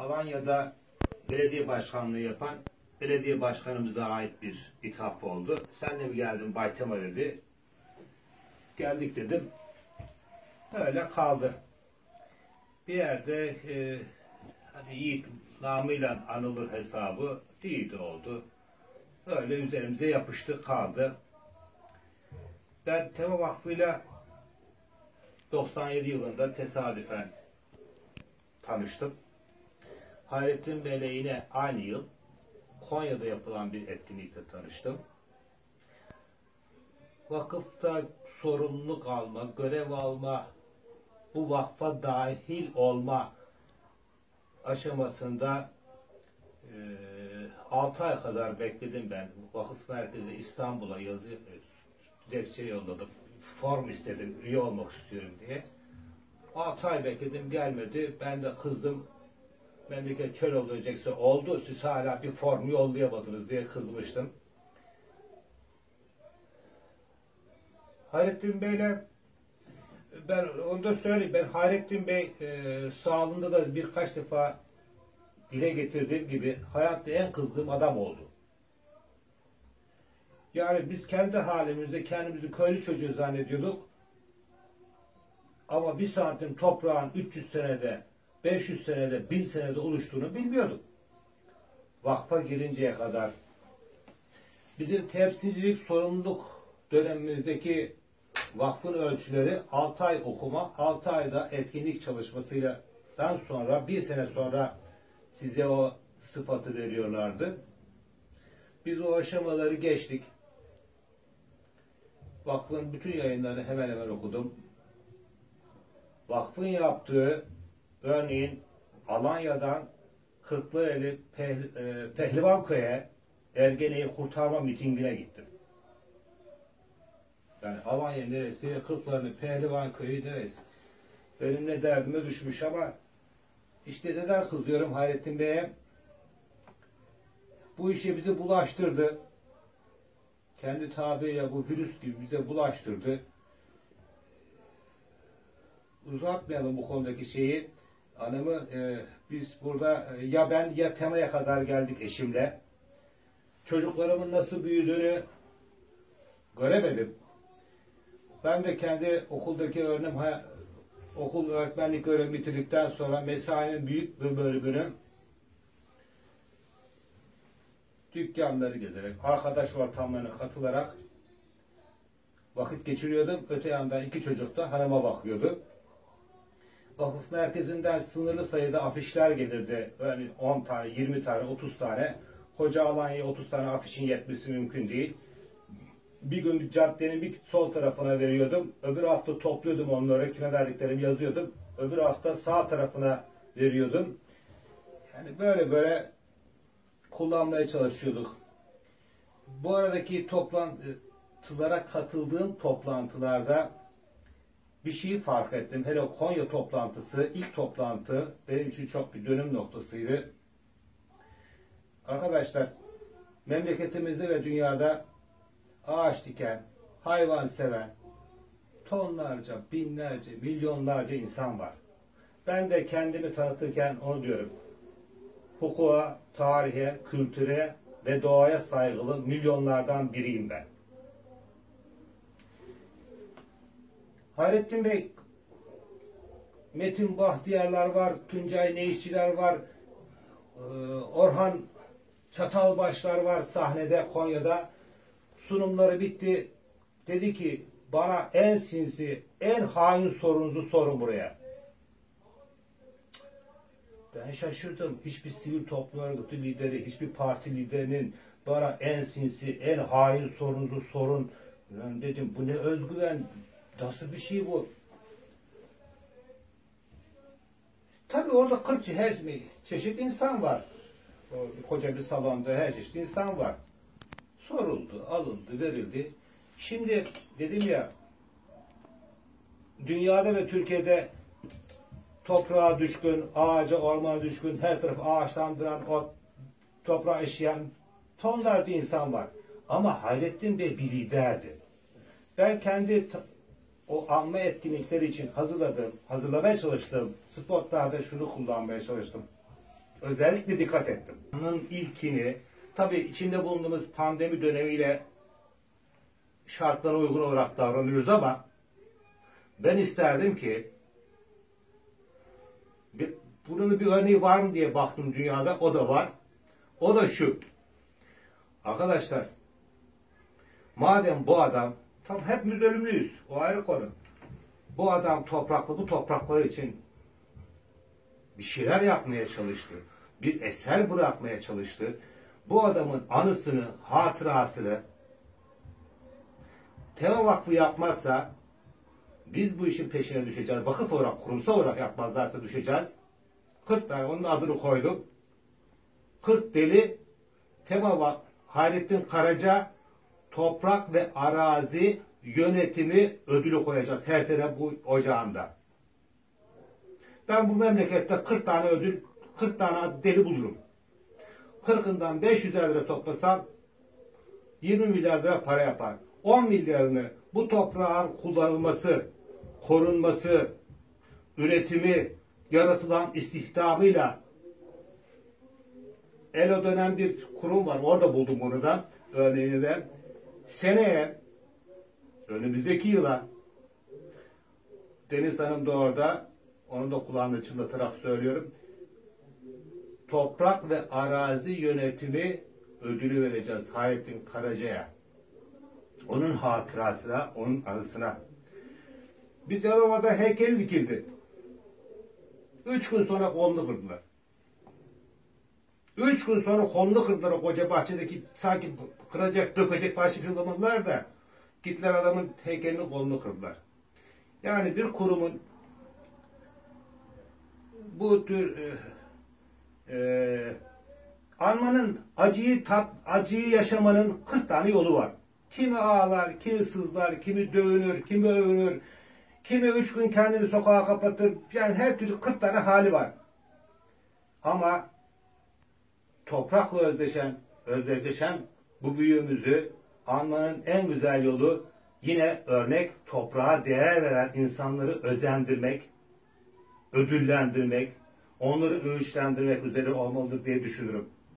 Alanya'da belediye başkanlığı yapan belediye başkanımıza ait bir ithaf oldu. Sen de mi geldin Baytema dedi. Geldik dedim. Öyle kaldı. Bir yerde hani Yiğit namıyla anılır hesabı değil oldu. Öyle üzerimize yapıştı kaldı. Ben Tema Vakfı'yla 97 yılında tesadüfen tanıştım. Hayrettin Bey'le yine aynı yıl Konya'da yapılan bir etkinlikle tanıştım. Vakıfta sorumluluk alma, görev alma, bu vakfa dahil olma aşamasında 6 ay kadar bekledim ben. Vakıf Merkezi İstanbul'a dilekçe yolladım. Form istedim, üye olmak istiyorum diye. 6 ay bekledim, gelmedi. Ben de kızdım. Memleket çöl olacaksa oldu. Siz hala bir form yollayamadınız diye kızmıştım. Hayrettin Bey'le ben onu da söyleyeyim. Ben Hayrettin Bey sağlığında da birkaç defa dile getirdiğim gibi hayatta en kızdığım adam oldu. Yani biz kendi halimizde kendimizi köylü çocuğu zannediyorduk. Ama bir santim toprağın 300 senede, 500 senede, 1000 senede oluştuğunu bilmiyorduk. Vakfa girinceye kadar. Bizim temsilcilik sorumluluk dönemimizdeki vakfın ölçüleri 6 ay okuma, 6 ayda etkinlik çalışmasıyla sonra 1 sene sonra size o sıfatı veriyorlardı. Biz o aşamaları geçtik. Vakfın bütün yayınlarını hemen hemen okudum. Vakfın yaptığı örneğin Alanya'dan Kırklareli Pehlivanköy'e Ergene'yi kurtarma mitingine gittim. Yani Alanya neresi, Kırklareli Pehlivanköy'ü neresi? Benim ne derdime düşmüş ama işte neden kızıyorum Hayrettin Bey'e? Bu işe bizi bulaştırdı. Kendi tabiriyle bu virüs gibi bize bulaştırdı. Uzatmayalım bu konudaki şeyi. Hanımı biz burada ya ben ya Tema'ya kadar geldik eşimle. Çocuklarımın nasıl büyüdüğünü göremedim. Ben de kendi okuldaki okul öğretmenlik görevimi bitirdikten sonra mesaimin büyük bir bölümünü dükkanları gezerek, arkadaş ortamlarına katılarak vakit geçiriyordum. Öte yandan 2 çocuk da hanıma bakıyordu. Vakıf merkezinden sınırlı sayıda afişler gelirdi. Yani 10 tane, 20 tane, 30 tane. Koca Alanya'ya 30 tane afişin yetmesi mümkün değil. Bir gün caddenin bir sol tarafına veriyordum. Öbür hafta topluyordum onları. Kime verdiklerimi yazıyordum. Öbür hafta sağ tarafına veriyordum. Yani böyle kullanmaya çalışıyorduk. Bu aradaki toplantılara katıldığım toplantılarda bir şeyi fark ettim. Hele Konya toplantısı, ilk toplantı benim için çok bir dönüm noktasıydı. Arkadaşlar, memleketimizde ve dünyada ağaç diken, hayvan seven tonlarca, binlerce, milyonlarca insan var. Ben de kendimi tanıtırken onu diyorum. Hukuka, tarihe, kültüre ve doğaya saygılı milyonlardan biriyim ben. Hayrettin Bey, Metin Bahtiyarlar var, Tuncay Neyişçiler var, Orhan Çatalbaşlar var sahnede Konya'da. Sunumları bitti. Dedi ki bana en sinsi, en hain sorunuzu sorun buraya. Ben şaşırdım. Hiçbir sivil toplum örgütü lideri, hiçbir parti liderinin bana en sinsi, en hain sorunuzu sorun. Ben dedim bu ne özgüven, nasıl bir şey bu? Tabii orada 40 her çeşit insan var. O koca bir salonda her çeşit insan var. Soruldu, alındı, verildi. Şimdi dedim ya, dünyada ve Türkiye'de toprağa düşkün, ağaca, ormana düşkün, her tarafı ağaçlandıran, o toprağa işleyen tonlarca insan var. Ama Hayrettin Bey bir liderdi. Ben kendi o anma etkinlikleri için hazırlamaya çalıştığım spotlarda şunu kullanmaya çalıştım. özellikle dikkat ettim. Bunun ilkini, tabii içinde bulunduğumuz pandemi dönemiyle şartlara uygun olarak davranıyoruz ama ben isterdim ki bunun bir örneği var mı diye baktım dünyada, o da var. O da şu. Arkadaşlar, madem bu adam, tam hepimiz ölümlüyüz, o ayrı konu. Bu adam bu topraklar için bir şeyler yapmaya çalıştı. Bir eser bırakmaya çalıştı. Bu adamın anısını, hatırasını Tema Vakfı yapmazsa biz bu işin peşine düşeceğiz. Vakıf olarak, kurumsal olarak yapmazlarsa düşeceğiz. 40 tane onun adını koydum. 40 deli Hayrettin Karaca Toprak ve Arazi Yönetimi ödülü koyacağız her sene bu ocağında. Ben bu memlekette 40 tane ödül, 40 tane deli bulurum. 40'ından 500 lira toplasam 20 milyar lira para yapar. 10 milyarını bu toprağın kullanılması, korunması, üretimi, yaratılan istihdamıyla ELO denen bir kurum var. Orada buldum onu da. Örneğini de. Seneye, önümüzdeki yıla, Deniz Hanım da orada, onu da kulağını çınlatarak söylüyorum. Toprak ve Arazi Yönetimi ödülü vereceğiz Hayrettin Karaca'ya. Onun hatırasına, onun anısına. Bir Yalova'da heykel dikildi. 3 gün sonra kolunu kırdılar. 3 gün sonra kolunu kırdılar o koca bahçedeki, sanki kıracak, dökecek başka kılamadılar da gittiler adamın heykelini, kolunu kırdılar. Yani bir kurumun bu tür anmanın, acıyı yaşamanın 40 tane yolu var. Kimi ağlar, kimi sızlar, kimi dövünür, kimi övünür, kimi 3 gün kendini sokağa kapatır. Yani her türlü 40 tane hali var. Ama toprakla özdeşen bu büyüğümüzü anmanın en güzel yolu yine örnek, toprağa değer veren insanları özendirmek, ödüllendirmek, onları öğütlendirmek üzere olmalıdır diye düşünürüm.